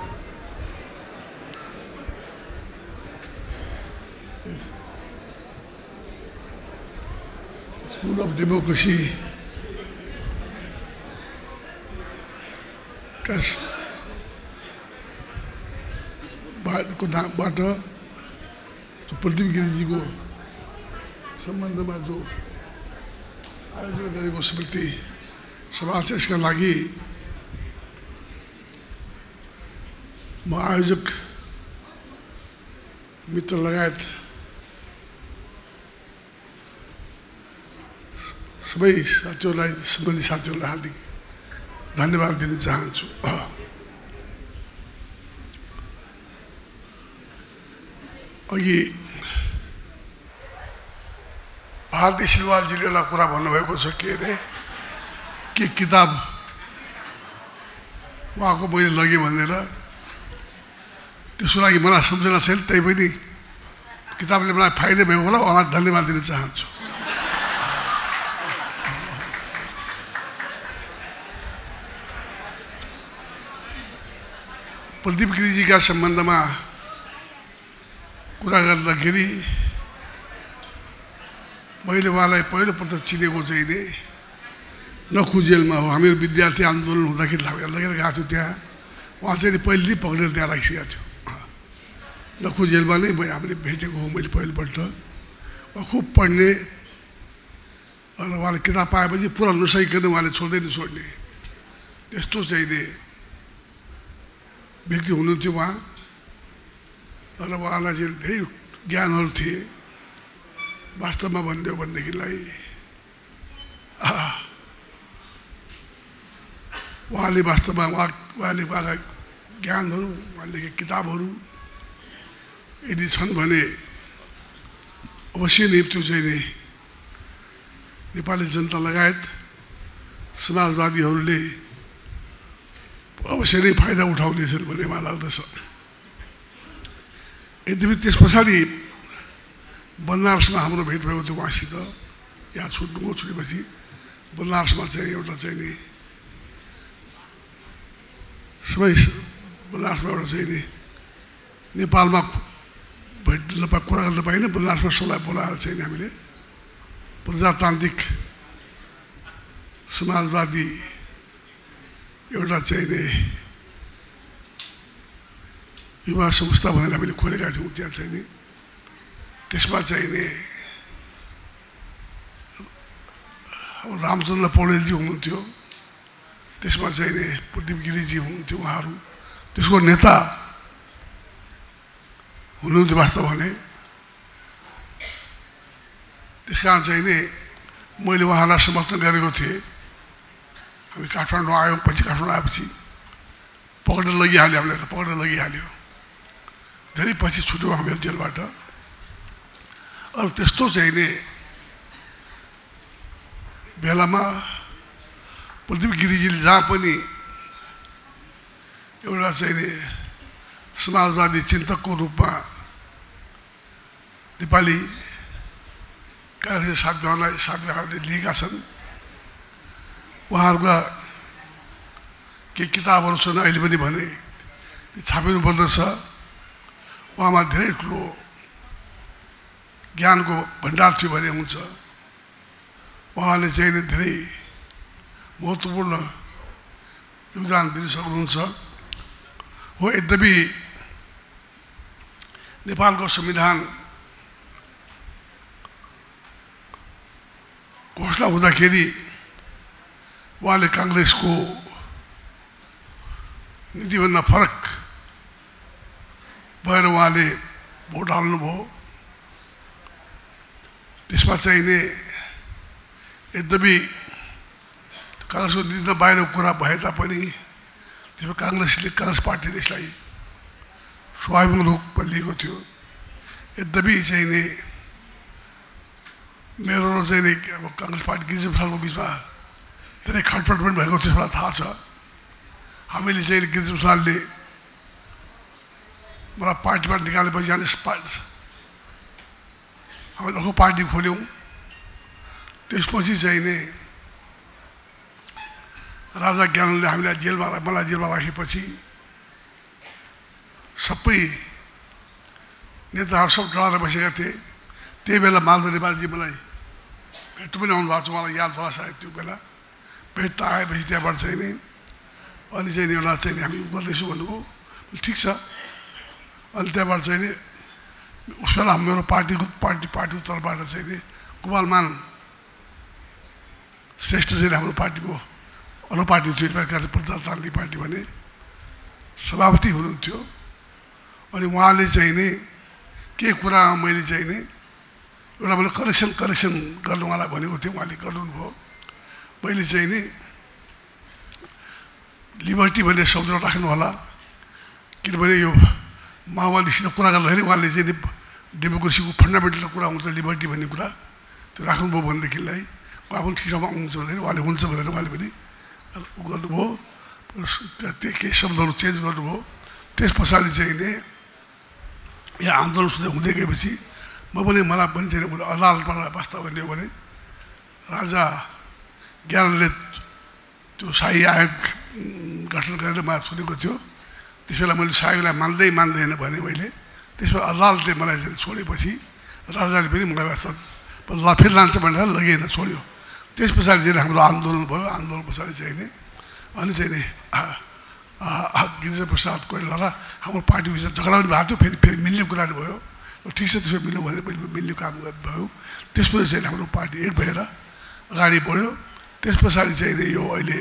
School of Democracy को नामबाट प्रदीप गिरीजीको सम्बन्धमा जो आयोजना गरेको स्मृति सभा छ, यसका लागि म आयोजक मित्र लगायत सबै साथीहरूलाई, सम्बन्धी साथीहरूलाई हार्दिक धन्यवाद दिन चाहन्छु। अघि भारती सिलवालजीले एउटा कुरा भन्नुभएको छ, के अरे के किताब उहाँको मैले लगेँ भनेर। त्यसको लागि मलाई सम्झना छैन, त्यही पनि किताबले मलाई फाइदा भएको होला, उहाँलाई धन्यवाद दिन चाहन्छु। प्रदीप गिरीजीका सम्बन्धमा कुरा गर्दाखेरि मैले उहाँलाई पहिलोपल्ट चिनेको चाहिँ नि नखु जेलमा हो। हामीहरू विद्यार्थी आन्दोलन हुँदाखेरि लगेर गएको थियो त्यहाँ। उहाँ चाहिँ पहिले पक्रेर त्यहाँ राखिसकेको थियो। नखु जेलमा नै हामीले भेटेको हो मैले पहिलोपल्ट। उहाँ खुब पढ्ने र उहाँले किताब पाएपछि पुरा नसकिकन उहाँले छोड्ने त्यस्तो चाहिँ नि व्यक्ति हुनुहुन्थ्यो उहाँ। र उहाँलाई चाहिँ धेरै ज्ञानहरू थिए। वास्तवमा भनिदियो भनेदेखिलाई उहाँले वास्तवमा उहाँले उहाँका ज्ञानहरू, उहाँले लेखेका किताबहरू यदि छन् भने अवश्य नै त्यो चाहिँ नि नेपाली जनता लगायत समाजवादीहरूले अवश्य नै फाइदा उठाउनेछन् भन्ने मलाई लाग्दछ। यद्यपि त्यस पछाडि बनारसमा हाम्रो भेट भएको थियो उहाँसित। यहाँ छुटेपछि बनारसमा चाहिँ एउटा चाहिँ नि सबै बनारसमा एउटा चाहिँ नि नेपालमा भेट कुरा गर्न पाइनँ, बनारसमा सबलाई बोलाएर चाहिँ नि हामीले प्रजातान्त्रिक समाजवादी एउटा चाहिँ नि युवा संस्था भनेर हामीले खोलेका थियौँ त्यहाँ चाहिँ नि। त्यसमा चाहिँ नि रामचन्द्र पौडेलजी हुनुहुन्थ्यो, त्यसमा चाहिँ नि प्रदीप गिरीजी हुनुहुन्थ्यो। उहाँहरू त्यसको नेता हुनुहुन्थ्यो वास्तव भने। त्यस कारण चाहिँ नि मैले उहाँलाई समर्थन गरेको थिएँ। हामी काठमाडौँ आयौँ, पछि काठमाडौँ आएपछि पक्रेर लगिहाल्यो, हामीलाई त पक्रेर लगिहाल्यो। धेरै पछि छुट्यौँ हामीहरू जेलबाट। अरू त्यस्तो चाहिँ नि बेलामा प्रदीप गिरीजीले जहाँ पनि एउटा चाहिँ नि समाजवादी चिन्तकको रूपमा नेपाली कार्य साथीभाइहरूले लिएका छन्। उहाँहरूका केही किताबहरू छन्, अहिले पनि भने छापिनु पर्दछ। उहाँमा धेरै ठुलो ज्ञानको भण्डार थियो भने हुन्छ। उहाँले चाहिँ धेरै महत्त्वपूर्ण योगदान दिन सक्नुहुन्छ। हो, यद्यपि नेपालको संविधान घोषणा हुँदाखेरि उहाँले काङ्ग्रेसको नीतिभन्दा फरक भएर उहाँले भोट हाल्नुभयो। त्यसमा चाहिँ नि यद्यपि काङ्ग्रेसको नीतिमा बाहिर कुरा भए तापनि त्यसमा काङ्ग्रेस पार्टीले यसलाई स्वाभाविक रूप लिएको थियो। यद्यपि चाहिँ नि मेरो र चाहिँ नि अब काङ्ग्रेस पार्टी गिरिजा प्रसादको बिचमा धेरै खटपट पनि भएको त्यसमा थाहा छ। हामीले चाहिँ गिरिजा प्रसादले मलाई पार्टीबाट निकालेपछि हामीले अर्को पार्टी खोल्यौँ। त्यसपछि चाहिँ नि राजा ज्ञानले हामीलाई मलाई जेलमा राखेपछि सबै नेताहरू सब डराएर बसेका थिए। त्यही बेला माधव नेपालजी मलाई भेट्नु पनि आउनु भएको छ, मलाई याद होला सायद त्यो बेला। भेट आएपछि त्यहाँबाट चाहिँ नि अनि चाहिँ नि एउटा चाहिँ नि हामी गर्दैछु भन्नुभयो। ठिक छ। अनि त्यहाँबाट चाहिँ नि उस बेला मेरो पार्टीको तर्फबाट चाहिँ नि गोपालमान श्रेष्ठ चाहिँ हाम्रो पार्टीको अरू पार्टी थियो, प्रजातान्त्रिक पार्टी भने सभापति हुनुहुन्थ्यो। अनि उहाँले चाहिँ नि के कुरा मैले चाहिँ नि एउटा मैले करेक्सन गर्नु उहाँलाई भनेको थिएँ, उहाँले गर्नुभयो। मैले चाहिँ नि लिबर्टी भन्ने शब्द राख्नु होला, किनभने यो माओवादीसित कुरा गर्दाखेरि उहाँले चाहिँ नि डेमोक्रेसीको फन्डामेन्टल कुरा हुन्छ लिबर्टी भन्ने कुरा त्यो राख्नुभयो भनेदेखिलाई उहाँ पनि ठिक ठाउँमा आउनुहुन्छ भन्दाखेरि उहाँले हुन्छ भनेर उहाँले पनि गर्नुभयो। त्यो केही शब्दहरू चेन्ज गर्नुभयो। त्यस पछाडि चाहिँ नि यहाँ आन्दोलन हुँदै गएपछि मलाई पनि चाहिँ अदालतबाट वास्ता गर्ने हो भने राजा ज्ञानले त्यो शाही आयोग गठन गरेर मलाई सुनेको थियो। त्यस बेला मैले शाहीलाई मान्दैन भने मैले त्यसमा अदालतले मलाई चाहिँ छोडेपछि राजाले पनि मलाई वास्ता फेरि लान्छ भनेर लगेन, छोड्यो। त्यस पछाडि चाहिँ हाम्रो आन्दोलन भयो। आन्दोलन पछाडि चाहिँ नि अनि चाहिँ नि गिरिजा प्रसाद कोइराला र हाम्रो पार्टी बिच झगडा पनि भएको थियो। फेरि मिल्ने कुरा भयो। ठिक छ, त्यसो मिल्नु भने मिल्ने काम भयो। त्यसपछि चाहिँ हाम्रो पार्टी एक भएर अगाडि बढ्यो। त्यस पछाडि चाहिँ नि यो अहिले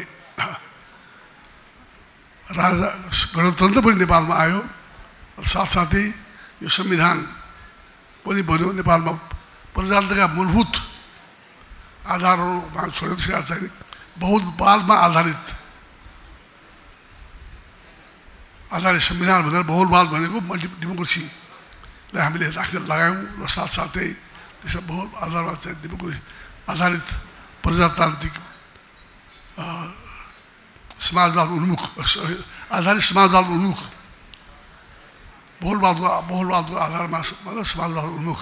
राजा गणतन्त्र पनि नेपालमा आयो। साथसाथै यो संविधान पनि बन्यो। नेपालमा प्रजातन्त्रका मूलभूत आधारहरूमा छोडेर चाहिँ बहुलवादमा आधारित संविधान भनेर बहुलवाद भनेको डेमोक्रेसीलाई हामीले राख्न लगायौँ र साथसाथै त्यसमा बहुल आधारमा चाहिँ डेमोक्रेसी आधारित प्रजातान्त्रिक समाजवाद उन्मुख बहुलवादको आधारमा समाजवाद उन्मुख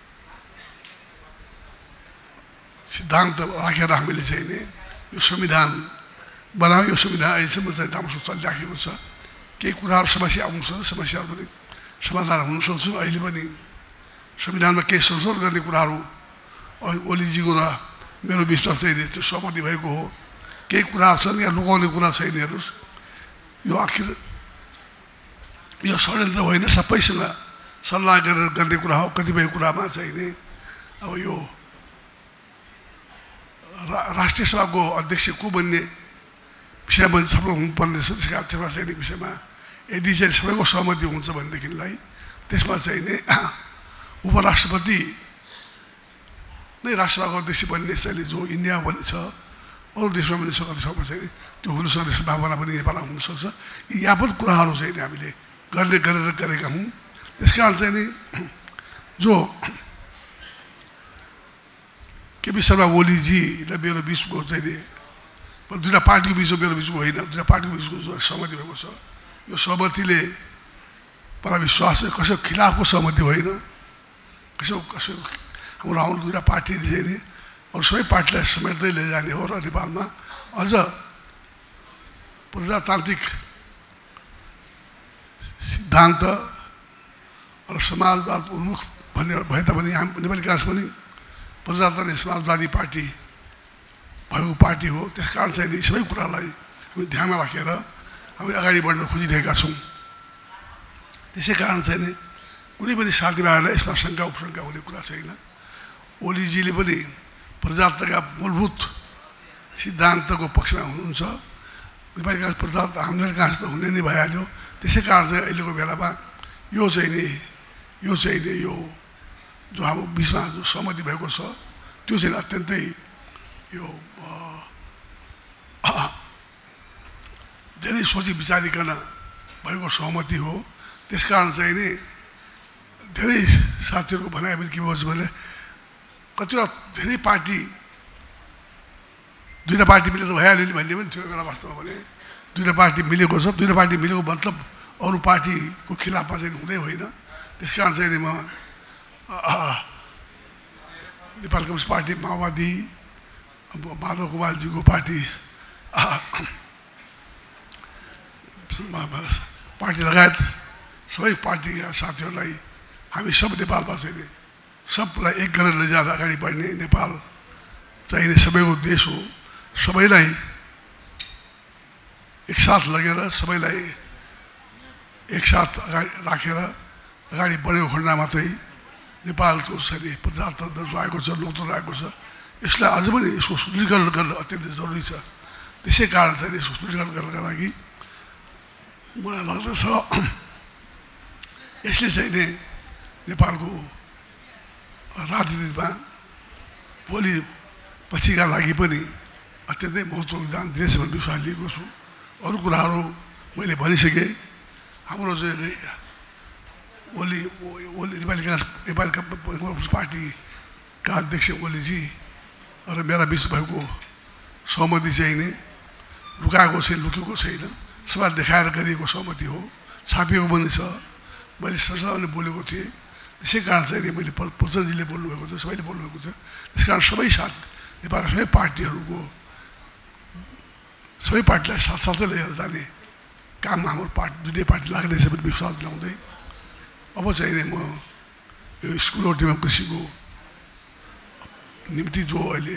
सिद्धान्त राखेर हामीले चाहिँ नि यो संविधान बनायो। यो संविधान अहिलेसम्म चाहिँ राम्रोसँग चलिराखेको छ। केही कुराहरू समस्या आउनु सक्छ, समस्याहरू पनि समाधान हुन सक्छ। अहिले पनि संविधानमा केही संशोधन गर्ने कुराहरू ओलीजीको र मेरो विश्वास चाहिँ त्यो सहमति भएको हो। केही कुराहरू छन् या लुकाउने कुरा छैन। हेर्नुहोस्, यो आखिर यो षड्यन्त्र होइन, सबैसँग सल्लाह गरेर गर्ने कुरा हो। कतिपय कुरामा चाहिँ नि अब यो राष्ट्रिय सभाको अध्यक्ष को बन्ने विषयमा सफल हुनुपर्ने छ। त्यस कारण त्यसमा चाहिँ विषयमा यदि चाहिँ सबैको सहमति हुन्छ भनेदेखिलाई त्यसमा चाहिँ नि उपराष्ट्रपति नै राष्ट्रसभाको अध्यक्ष बन्ने चाहिँ जो इन्डिया भन्ने छ, अरू देशमा पनि ठाउँमा चाहिँ त्यो हुनसक्ने सम्भावना पनि नेपालमा हुनसक्छ। यी यावत कुराहरू चाहिँ हामीले गरेका हौँ। त्यस कारण चाहिँ नि जो केपी शर्मा ओलीजी र मेरो बिचको चाहिँ नि दुईवटा पार्टीको बिचको मेरो बिचको होइन, दुईवटा पार्टीको बिचको जो सहमति भएको छ, यो सहमतिले मलाई विश्वास छ कसैको खिलाफको सहमति होइन। कसैको हाम्रो दुईवटा पार्टीले चाहिँ नि अरू सबै पार्टीलाई समेट्दै लैजाने हो र नेपालमा अझ प्रजातान्त्रिक सिद्धान्त र समाजवाद उन्मुख भन्ने भए तापनि नेपाली काङ्ग्रेस पनि प्रजातान्त्रिक समाजवादी पार्टी भएको पार्टी हो। त्यस कारण चाहिँ नि सबै कुरालाई हामी ध्यानमा राखेर हामी अगाडि बढ्न खोजिरहेका छौँ। त्यसै कारण चाहिँ नि कुनै पनि साथीभाइहरूलाई यसमा शङ्का उपशङ्का हुने कुरा छैन। ओलीजीले पनि प्रजातन्त्रका मूलभूत सिद्धान्तको पक्षमा हुनुहुन्छ। नेपाली काङ्ग्रेस प्रजातन्त्र हाम्रो काङ्ग्रेस त हुने नै भइहाल्यो। त्यसै कारण चाहिँ अहिलेको बेलामा यो चाहिँ नि यो जो हाम्रो बिचमा जो सहमति भएको छ त्यो चाहिँ अत्यन्तै यो धेरै सोची विचारिकन भएको सहमति हो। त्यसकारण चाहिँ नि धेरै साथीहरूको भनाइ पनि के भन्छ भने कतिवटा धेरै पार्टी दुईटा पार्टी मिलेर त भइहाल्यो नि भन्ने पनि थियो एउटा वास्तवमा भने दुईटा पार्टी मिलेको छ। दुईटा पार्टी मिलेको मतलब अरू पार्टीको खिलाफमा चाहिँ हुँदै होइन। त्यसकारण चाहिँ नि म नेपाल कम्युनिस्ट पार्टी, माओवादी, माधव कुमारजीको पार्टी पार्टी लगायत सबै पार्टीका साथीहरूलाई हामी सब नेपालमा चाहिँ नि सबलाई एक गरेर लैजाएर अगाडि बढ्ने, नेपाल चाहिने सबैको देश हो। सबैलाई एकसाथ लगेर सबैलाई एकसाथ अगाडि राखेर अगाडि बढेको खण्डमा चाहिँ नेपालको चाहिँ प्रजातन्त्र जो आएको छ, लोकतन्त्र आएको छ, यसलाई अझ पनि यसको सुदृढीकरण गर्न अत्यन्तै जरुरी छ। त्यसै कारण चाहिँ यसको सुदृढीकरण गर्नका लागि मलाई लाग्दछ यसले चाहिँ नि नेपालको राजनीतिमा भोलि पछिका लागि पनि अत्यन्तै महत्त्वपूर्ण योगदान दिनेछ भन्ने विश्वास लिएको छु। अरू कुराहरू मैले भनिसकेँ। हाम्रो चाहिँ ओली नेपाली कम्युनिस्ट पार्टीका अध्यक्ष ओलीजी र मेरा बिच भएको सहमति चाहिँ नि लुकाएको छैन, लुकेको छैन, सबैलाई देखाएर गरिएको सहमति हो। छापिएको पनि छ। मैले संसदमा पनि बोलेको थिएँ। त्यसै कारण चाहिँ मैले प्रचण्डजीले बोल्नुभएको थियो, सबैले बोल्नुभएको थियो। त्यस कारण सबै साथ नेपालका सबै पार्टीहरूको सबै पार्टीलाई साथसाथै लिएर जाने काम हाम्रो पार्टी दुईटै पार्टी लाग्नेछ भन्ने विश्वास दिलाउँदै अब चाहिँ नि म यो स्कुल अफ डेमोक्रेसीको निम्ति जो अहिले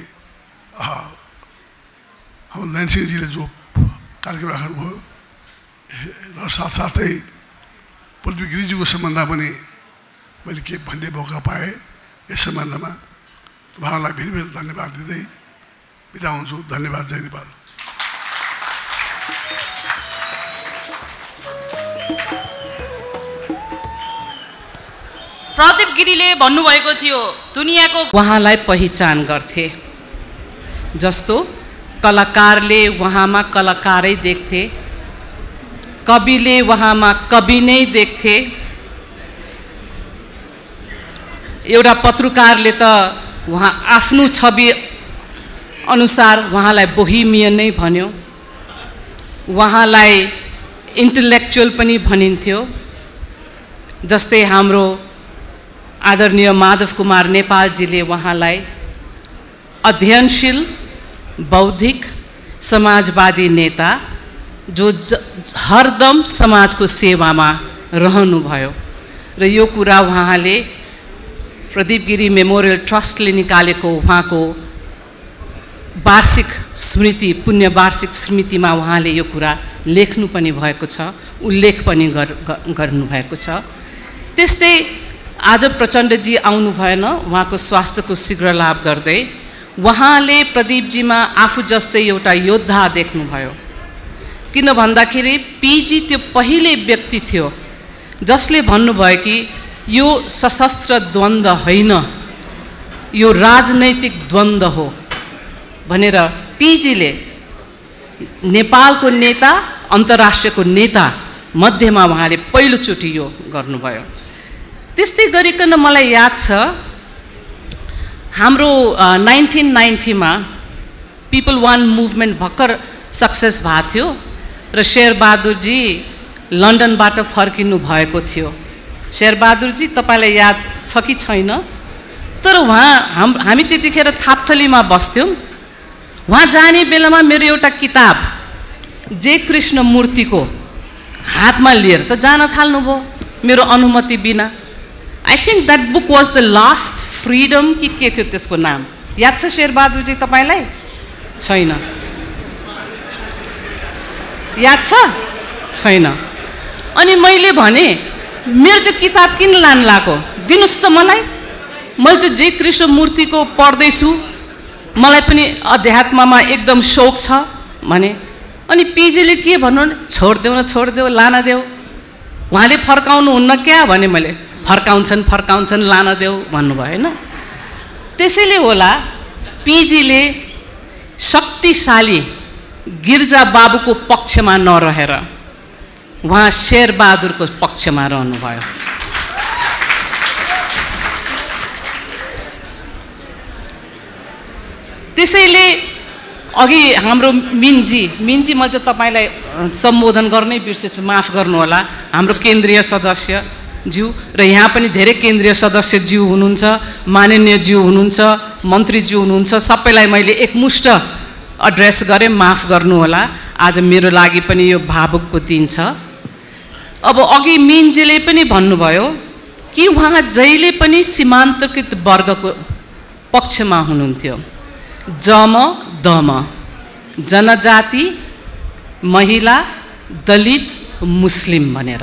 हाम्रो नयनसिंहजीले जो कार्यक्रम राख्नुभयो र साथसाथै पृथ्वी गिरिजीको सम्बन्धमा पनि मैले के भन्ने मौका पाएँ। यस सम्बन्धमा उहाँलाई फेरि फेरि धन्यवाद दिँदै बिदा हुन्छु। धन्यवाद। जय नेपाल। प्रदीप गिरीले भन्नुभएको थियो दुनियाँको उहाँलाई पहिचान गर्थे, जस्तो कलाकारले उहाँमा कलाकारै देख्थे, कविले उहाँमा कवि नै देख्थे, एउटा पत्रकारले त उहाँ आफ्नो छवि अनुसार उहाँलाई बोहिमियन नै भन्यो, उहाँलाई इन्टेलेक्चुअल पनि भनिन्थ्यो। जस्तै हाम्रो आदरणीय माधव कुमार नेपालजीले उहाँलाई अध्ययनशील, बौद्धिक, समाजवादी नेता जो हरदम समाजको सेवामा रहनुभयो र यो कुरा उहाँले प्रदीप गिरी मेमोरियल ट्रस्टले निकालेको उहाँको वार्षिक स्मृति, पुण्य वार्षिक स्मृतिमा उहाँले यो कुरा लेख्नु पनि भएको छ, उल्लेख पनि गर्नुभएको छ। त्यस्तै आज प्रचण्डजी आउनु भएन, उहाँको स्वास्थ्यको शीघ्र लाभ गर्दै उहाँले प्रदीपजीमा आफू जस्तै एउटा योद्धा देख्नुभयो। किन भन्दाखेरि पीजी त्यो पहिले व्यक्ति थियो जसले भन्नुभयो कि यो सशस्त्र द्वन्द्व होइन, यो राजनैतिक द्वन्द्व हो भनेर पीजीले नेपालको नेता, अन्तर्राष्ट्रियको नेता मध्येमा उहाँले पहिलोचोटि यो गर्नुभयो। त्यस्तै गरिकन मलाई याद छ हाम्रो 1990 पिपल वान मुभमेन्ट भर्खर सक्सेस भएको थियो र शेरबहादुरजी लन्डनबाट फर्किनु भएको थियो। शेरबहादुरजी तपाईँलाई याद छ कि छैन, तर हामी त्यतिखेर थापथलीमा बस्थ्यौँ। वहाँ जाने बेलामा मेरो एउटा किताब जे कृष्ण मूर्तिको हातमा लिएर त जान थाल्नुभयो मेरो अनुमति बिना। I think that book was the last freedom कि के थियो त्यसको नाम, याद छ शेरबहादुरजी तपाईँलाई? छैन, याद छ? छैन। अनि मैले भने मेरो त्यो किताब किन लान लाग्यो, दिनुहोस् त मलाई, मैले त्यो जय कृष्ण मूर्तिको पढ्दैछु, मलाई पनि अध्यात्ममा एकदम शौक छ भने। अनि पिजीले के भन्नु, छोडिदेऊ न, छोडिदेऊ, लान देऊ। उहाँले फर्काउनु हुन्न क्या भने मैले फर्काउँछन् लान देऊ भन्नुभयो हैन। त्यसैले होला पिजीले शक्तिशाली गिर्जा बाबुको पक्षमा नरहेर उहाँ शेरबहादुरको पक्षमा रहनुभयो। त्यसैले अघि हाम्रो मिन्जी मैले तपाईलाई सम्बोधन गर्नै बिर्सेछु, माफ गर्नुहोला। हाम्रो केन्द्रीय सदस्य ज्यू र यहाँ पनि धेरै केन्द्रीय सदस्य ज्यू हुनुहुन्छ, माननीय ज्यू हुनुहुन्छ, मन्त्री ज्यू हुनुहुन्छ, सबैलाई मैले एकमुष्ट एड्रेस गरेँ, माफ गर्नुहोला। आज मेरो लागि पनि यो भावुकको दिन छ। अब अघि मिन्जीले पनि भन्नुभयो कि उहाँ जहिले पनि सीमान्तकृत वर्गको पक्षमा हुनुहुन्थ्यो, जम दम, जनजाति, महिला, दलित, मुस्लिम भनेर,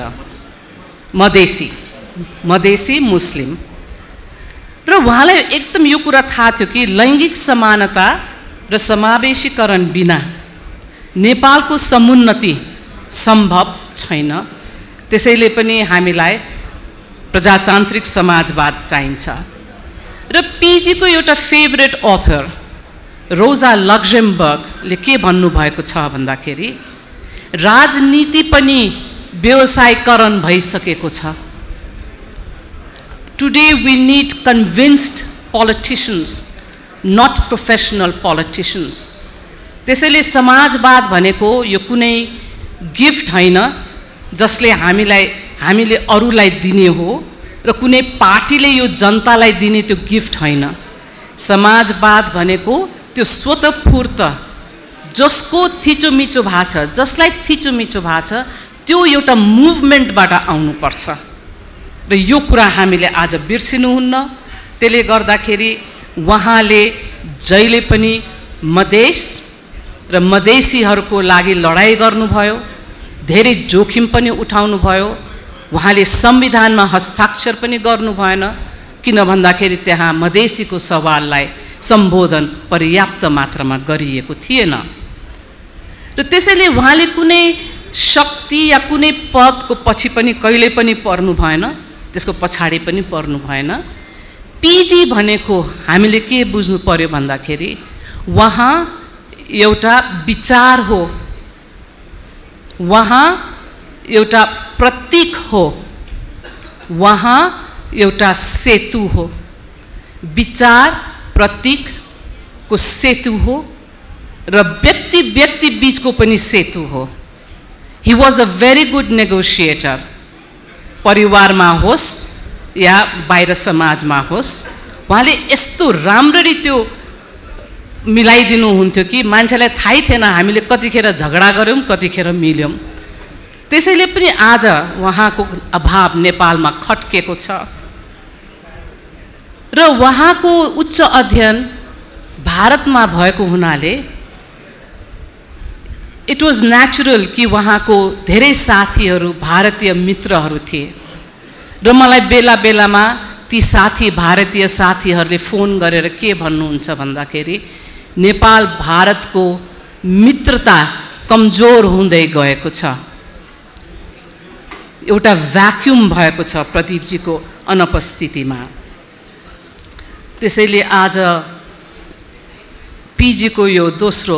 मधेसी मुस्लिम। र उहाँलाई एकदम यो कुरा थाहा थियो कि लैङ्गिक समानता र समावेशीकरण बिना नेपालको समुन्नति सम्भव छैन। त्यसैले पनि हामीलाई प्रजातान्त्रिक समाजवाद चाहिन्छ। र पिजीको एउटा फेभरेट अथर रोजा लक्जमबर्गले के भन्नुभएको छ भन्दाखेरि राजनीति पनि व्यवसायीकरण भइसकेको छ। Today we need convinced politicians, not professional politicians. त्यसैले समाजवाद भनेको यो कुनै गिफ्ट होइन जसले हामीले अरूलाई दिने हो र कुनै पार्टीले यो जनतालाई दिने त्यो गिफ्ट होइन। समाजवाद भनेको त्यो स्वतःस्फूर्त जसको थिचोमिचो भएको छ, जसलाई थिचोमिचो भएको छ, त्यो एउटा मुभमेन्टबाट आउनुपर्छ र यो कुरा हामीले आज बिर्सिनुहुन्न। त्यसले गर्दाखेरि उहाँले जहिले पनि मधेस र मधेसीहरूको लागि लडाइँ गर्नुभयो, धेरै जोखिम पनि उठाउनु भयो। उहाँले संविधानमा हस्ताक्षर पनि गर्नु भएन, किन भन्दाखेरि त्यहाँ मधेसीको सवाललाई सम्बोधन पर्याप्त मात्रामा गरिएको थिएन। र त्यसैले उहाँले कुनै शक्ति या कुनै पदको पछि पनि कहिले पनि पर्नु भएन, त्यसको पछाडि पनि पर्नु भएन। पिजी भनेको हामीले के बुझ्नु पर्यो भन्दाखेरि उहाँ एउटा विचार हो, उहाँ एउटा प्रतीक हो, उहाँ एउटा सेतु हो। विचार प्रतीकको सेतु हो र व्यक्ति बीचको पनि सेतु हो। He was a very good negotiator. परिवारमा होस् या बाहिर समाजमा होस्, उहाँले यस्तो राम्ररी त्यो मिलाइदिनुहुन्थ्यो कि मान्छेलाई थाहै थिएन हामीले कतिखेर झगडा गऱ्यौँ, कतिखेर मिल्यौँ। त्यसैले पनि आज उहाँको अभाव नेपालमा खट्केको छ र उहाँको उच्च अध्ययन भारतमा भएको हुनाले इट वाज नेचुरल कि उहाँको धेरै साथीहरू भारतीय मित्रहरू थिए र मलाई बेला बेलामा ती भारतीय साथीहरूले फोन गरेर के भन्नुहुन्छ भन्दाखेरि नेपाल भारतको मित्रता कमजोर हुँदै गएको छ, एउटा भ्याक्युम भएको छ प्रदीपजीको अनुपस्थितिमा। त्यसैले आज पिजीको यो दोस्रो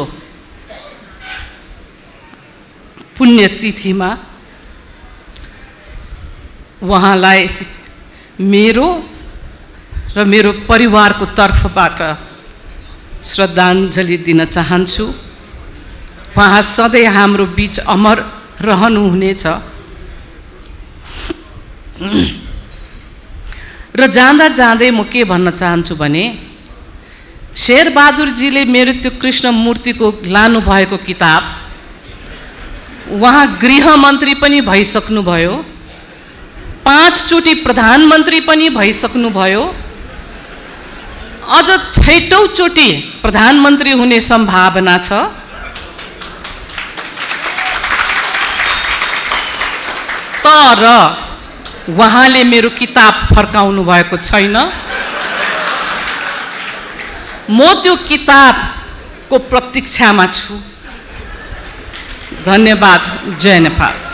पुण्यतिथिमा उहाँलाई मेरो र मेरो परिवारको तर्फबाट श्रद्धाञ्जली दिन चाहन्छु। उहाँ सधैँ हाम्रो बीच अमर रहनुहुनेछ। र जाँदा जाँदै म के भन्न चाहन्छु भने शेरबहादुरजीले मेरो त्यो कृष्ण मूर्तिको लानुभएको किताब, उहाँ गृहमन्त्री पनि भइसक्नुभयो, 5 चोटि प्रधानमन्त्री पनि भइसक्नुभयो, अझ 6औं चोटि प्रधानमन्त्री हुने सम्भावना छ। तर उहाँले मेरो किताब फर्काउनु भएको छैन। म त्यो किताबको प्रतीक्षामा छु। धन्यवाद। जय नेपाल।